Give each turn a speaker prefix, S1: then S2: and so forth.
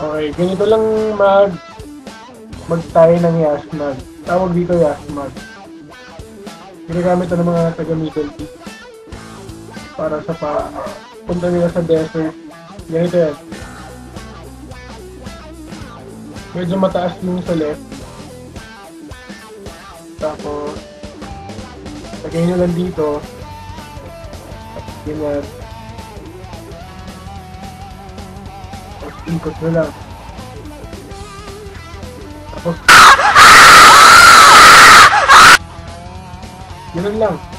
S1: Okay, ganito lang mag-tie ng yashmag. Tawag dito yashmag. Ginagamit ito ng mga taga Middle East para sa punta nila sa desert. Ganito yan. Medyo mataas yung sa left. Tapos, lagay nyo lang dito. Ganyan. Tapos, ikot nyo lang. Tapos, ganun lang.